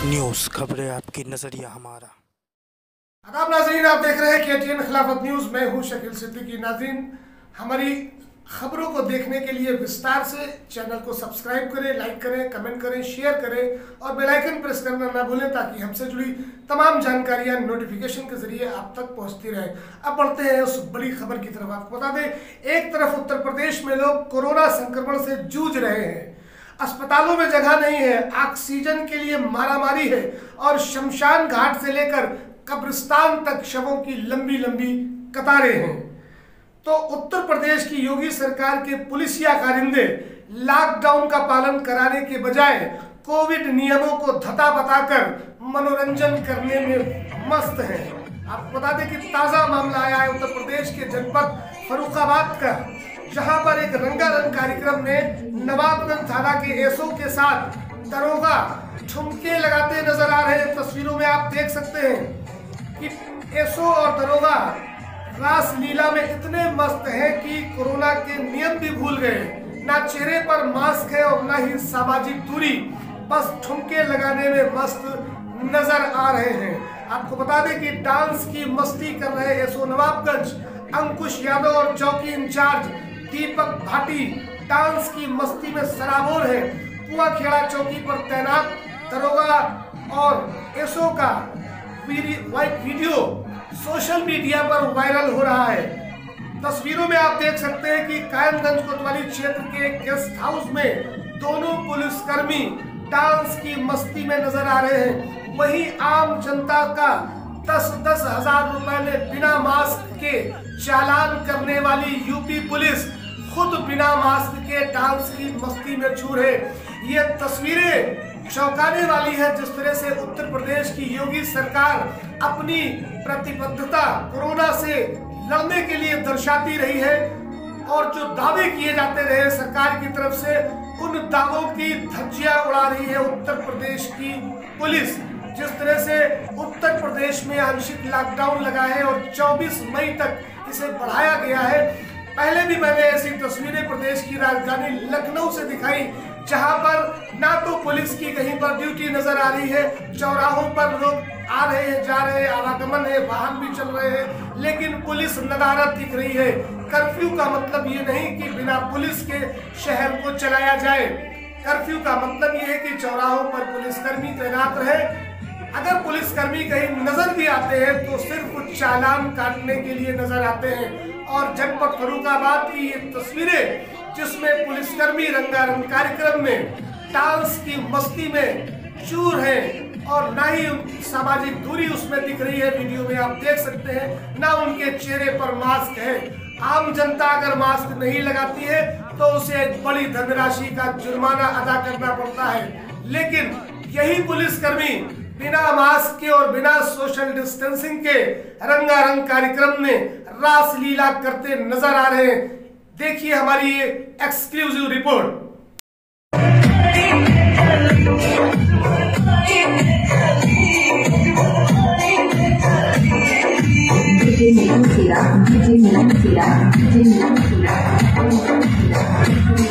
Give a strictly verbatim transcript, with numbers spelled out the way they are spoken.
News खबरें आपकी नजरिया हमारा। आदाब नाज़रीन, आप देख रहे हैं केटीएन खिलाफत न्यूज़। मैं हूं शकील सिद्दीकी। नाज़रीन, हमारी खबरों को देखने के लिए विस्तार से चैनल को सब्सक्राइब करें, लाइक करें, कमेंट करें, शेयर करें और बेल आइकन प्रेस करना ना भूलें ताकि हमसे जुड़ी तमाम जानकारियां नोटिफिकेशन के जरिए आप तक पहुंचती रहे। अब बढ़ते हैं उस बड़ी खबर की तरफ। आपको बता दें, एक तरफ उत्तर प्रदेश में लोग कोरोना संक्रमण से जूझ रहे हैं, अस्पतालों में जगह नहीं है, ऑक्सीजन के लिए मारामारी है और शमशान घाट से लेकर कब्रिस्तान तक शवों की लंबी लंबी कतारें हैं। तो उत्तर प्रदेश की योगी सरकार के पुलिसिया कारिंदे लॉकडाउन का पालन कराने के बजाय कोविड नियमों को धता बताकर मनोरंजन करने में मस्त हैं। आपको बता दें कि ताजा मामला आया है उत्तर प्रदेश के जनपद फर्रुखाबाद का, जहां पर एक रंगारंग कार्यक्रम में नवाबगंज थाना के एसओ के साथ दरोगा ठुमके लगाते नजर आ रहे हैं। तस्वीरों में आप देख सकते हैं कि एसओ और दरोगा रास लीला में इतने मस्त हैं कि कोरोना के नियम भी भूल गए। ना चेहरे पर मास्क है और ना ही सामाजिक दूरी, बस ठुमके लगाने में मस्त नजर आ रहे हैं। आपको बता दें कि डांस की मस्ती कर रहे एसओ नवाबगंज अंकुश यादव और चौकी इंचार्ज दीपक भाटी डांस की मस्ती में सराबोर है। कुआखेड़ा चौकी पर तैनात दरोगा और एसओ का वीडियो सोशल मीडिया पर वायरल हो रहा है। तस्वीरों में आप देख सकते हैं कि कायमगंज कोतवाली क्षेत्र के गेस्ट हाउस में दोनों पुलिसकर्मी डांस की मस्ती में नजर आ रहे हैं। वहीं आम जनता का दस दस हजार रुपए में बिना मास्क के चालान करने वाली यूपी पुलिस खुद बिना मास्क के डांस की मस्ती में चूर है। ये तस्वीरें चौंकाने वाली है जिस तरह से उत्तर प्रदेश की योगी सरकार अपनी प्रतिबद्धता कोरोना से लड़ने के लिए दर्शाती रही है और जो दावे किए जाते रहे सरकार की तरफ से, उन दावों की धज्जियां उड़ा रही है उत्तर प्रदेश की पुलिस। जिस तरह से उत्तर प्रदेश में आंशिक लॉकडाउन लगा है और चौबीस मई तक इसे बढ़ाया गया है। पहले भी मैंने ऐसी तस्वीरें प्रदेश की राजधानी लखनऊ से दिखाई, जहां पर ना तो पुलिस की कहीं पर ड्यूटी नजर आ रही है, चौराहों पर लोग आ रहे हैं, जा रहे हैं, आवागमन है, वाहन भी चल रहे हैं, लेकिन पुलिस नदारद दिख रही है। कर्फ्यू का मतलब ये नहीं कि बिना पुलिस के शहर को चलाया जाए। कर्फ्यू का मतलब ये है कि चौराहों पर पुलिसकर्मी तैनात रहे। अगर पुलिसकर्मी कहीं नजर भी आते हैं तो सिर्फ चालान काटने के लिए नजर आते हैं। और जनपद फर्रुखाबाद की ये तस्वीरें जिसमें पुलिसकर्मी रंगारंग कार्यक्रम में डांस की मस्ती में चूर हैं और ना ही सामाजिक दूरी उसमें दिख रही है। वीडियो में आप देख सकते हैं ना उनके चेहरे पर मास्क है। आम जनता अगर मास्क नहीं लगाती है तो उसे एक बड़ी धनराशि का जुर्माना अदा करना पड़ता है, लेकिन यही पुलिसकर्मी बिना मास्क के और बिना सोशल डिस्टेंसिंग के रंगारंग कार्यक्रम में रास लीला करते नजर आ रहे हैं। देखिए हमारी ये एक्सक्लूसिव रिपोर्ट। डीजे मिलन सिरा, डीजे मिलन सिरा, डीजे मिलन सिरा।